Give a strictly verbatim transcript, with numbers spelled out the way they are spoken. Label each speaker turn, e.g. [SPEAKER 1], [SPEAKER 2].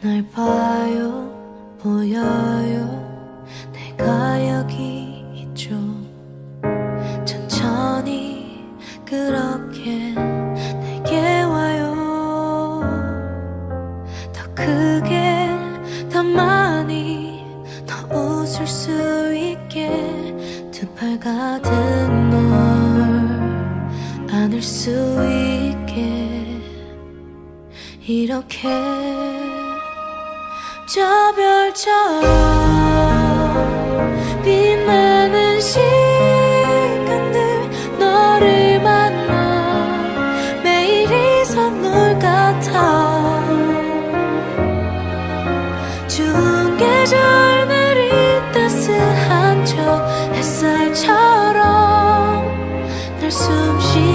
[SPEAKER 1] 날 봐요 보여요 내가 여기 있죠 천천히 그렇게 내게 와요 더 크게 더 많이 더 웃을 수 있게 두 팔 가득 널 안을 수 있게 이렇게 저 별처럼 빛나는 시간들 너를 만나 매일이 선물 같아 추운 계절들이 따스한 저 햇살처럼 날 숨쉬